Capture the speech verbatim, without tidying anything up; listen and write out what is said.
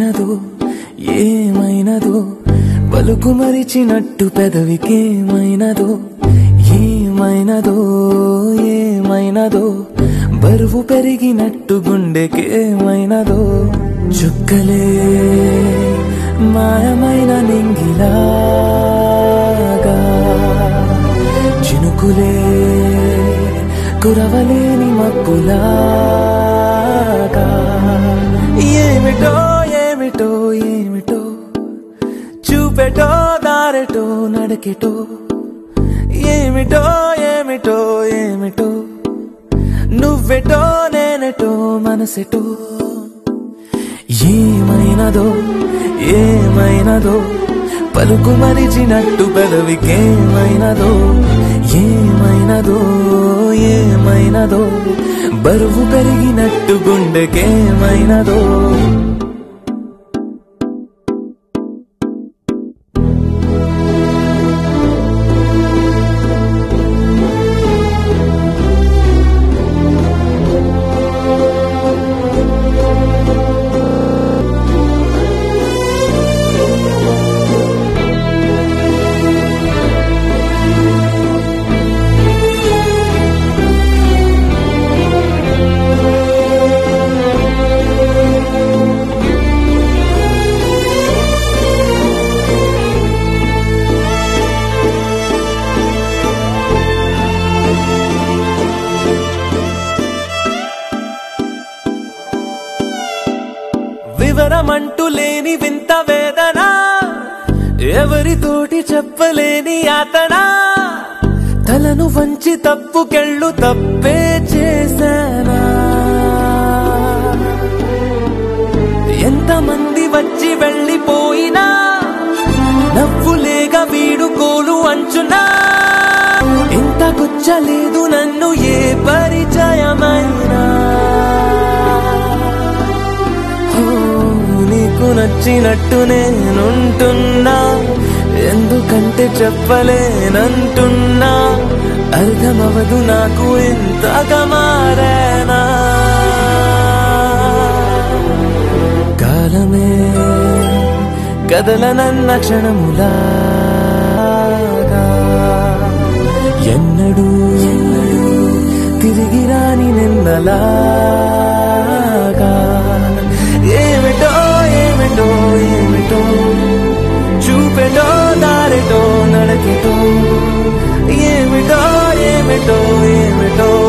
ఏమైనదో ఏమైనదో పలుకు మరిచినట్టు పెదవికేమైనదో ఏమైనదో ఏమైనదో బరువు పెరిగినట్టు గుండెకేమైనదో చుక్కలే మాయమైన నింగిలాగా చినుకులే కురవలేని మబ్బులాగా ఏమిటో ఏమిటో ఏమిటో చూపెటో దారెటో నడకెటో ఏమిటో ఏమిటో ఏమిటో నువ్వెటో నేనెటో మనసెటో ఏమైనదో ఏమైనదో పలుకు మరిచినట్టు పెదవికేమైనదో ఏమైనదో ఏమైనదో బరువు పెరిగినట్టు గుండెకేమైనదో వివరమంటూ లేని వింత వేదన ఎవరితోటి చెప్పలేని యాతన తలను వంచి తప్పుకెళ్ళు తప్పే చేశానా ఎంతమంది వచ్చి వెళ్ళిపోయినా నవ్వులేగా వీడుకోలు అంచునా ఇంత గుచ్చలేదు నన్ను ఏ పరిచయమైనా నీకు నచ్చినట్టు నేనుంటున్నా ఎందుకంటే చెప్పలేనంటున్నా అర్థమవదు నాకు ఇంతగా మారేనా కాలమే కదలనన్న క్షణములాగా ఎన్నడూ ఎన్నడూ తిరిగి రాని నిన్నలాగా ఏమిటో ఏమిటో ఏమిటో చూపెటో దారెటో నడకెటో ఏమిటో ఏమిటో ఏమిటో